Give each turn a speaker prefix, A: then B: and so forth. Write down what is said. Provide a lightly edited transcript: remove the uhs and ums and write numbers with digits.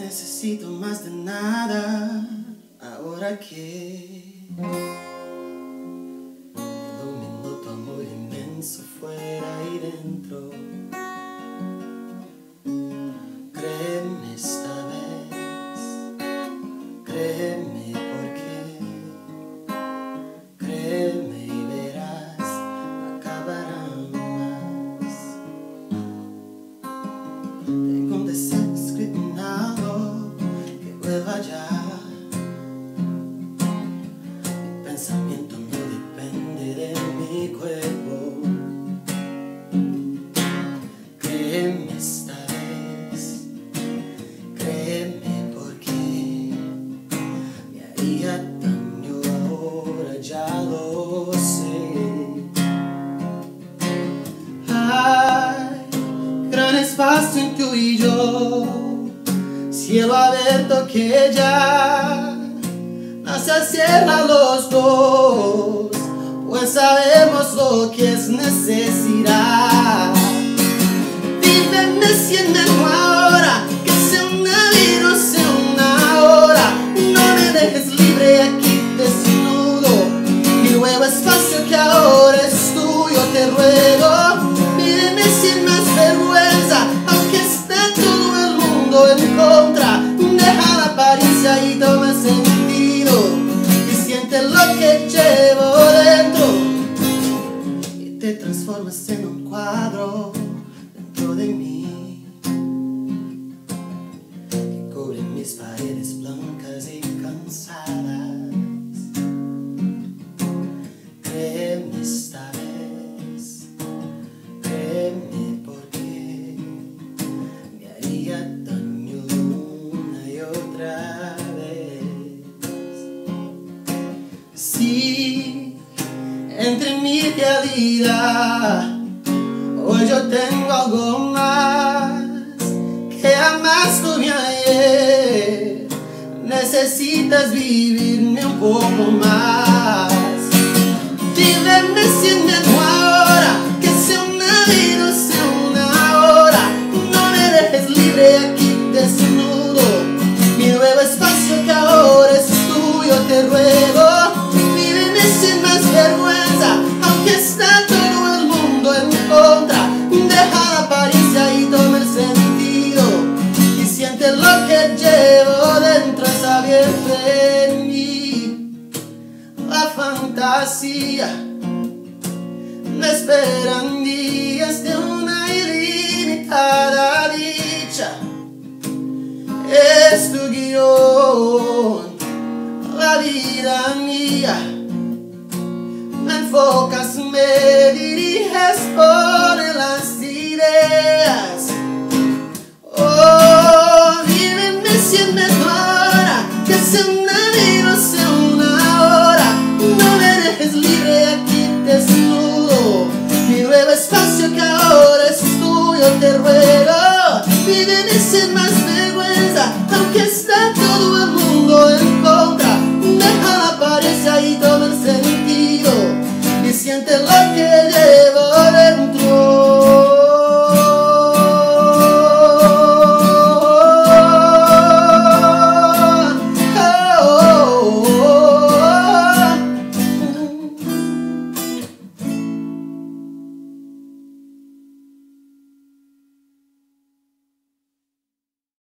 A: necesito más de nada, ahora que iluminó tu amor inmenso fuera y dentro. Créeme esta vez, créeme porque, créeme y verás, acabarán más. Tengo un deseo escrito en algo que vuelva ya. Mi pensamiento no depende de mi cuerpo. Créeme esta vez, créeme porque me haría daño ahora, ya lo sé. Hay gran espacio en tú y yo, cielo abierto que ya no se cierra los dos, pues sabemos lo que es necesidad. Víveme siendo ahora, que sea una vida, no sea una hora. No me dejes libre aquí desnudo, mi nuevo espacio que ahora es tuyo, te ruego. Víveme sin más vergüenza, aunque esté todo el mundo en contra. Deja la apariencia y toma sentido, y siente lo que llevo dentro, y te transformas en un cuadro dentro de mí, que cubre mis paredes blancas y cansadas. Créeme esta vez, créeme porque me haría daño una y otra vez. Sí, entre mi realidad hoy yo tengo algo más que jamás tuve ayer. Necesitas vivirme un poco más. Víveme siendo ahora, que sea una vida, sea una hora. No me dejes libre aquí desnudo, mi nuevo espacio que ahora es tuyo, te ruego. Víveme sin más vergüenza, aunque está todo el mundo en contra. Deja la apariencia y toma el sentido, y siente lo que llevo dentro, es abierto en mí. La fantasía me esperan días de una ilimitada dicha. Es tu guión, la vida mía. Me enfocas, me diriges por las ideas. Oh, víveme siendo ahora, que sea una vida, sea una hora. No me dejes libre aquí desnudo, mi nuevo espacio que ahora es tuyo, te ruego. Víveme sin más vergüenza, aunque está todo el mundo en contra. Deja la apariencia y toma el sentido, y siente lo que